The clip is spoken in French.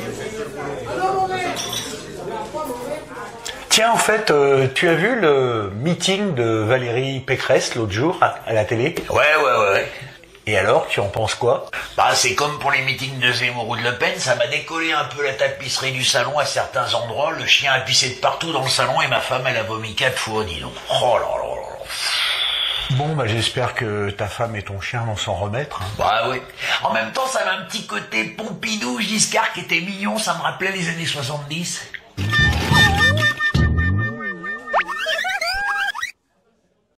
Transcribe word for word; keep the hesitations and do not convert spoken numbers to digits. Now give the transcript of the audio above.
Tiens, en fait, euh, tu as vu le meeting de Valérie Pécresse l'autre jour à, à la télé? Ouais, ouais, ouais, ouais. Et alors, tu en penses quoi? Bah, c'est comme pour les meetings de Zemmour ou de Le Pen, ça m'a décollé un peu la tapisserie du salon à certains endroits, le chien a pissé de partout dans le salon et ma femme, elle a vomi quatre fois, dis donc. Oh là là là là. Bon, bah j'espère que ta femme et ton chien vont s'en remettre. Hein. Bah oui. En même temps, ça avait un petit côté Pompidou, Giscard qui était mignon, ça me rappelait les années soixante-dix.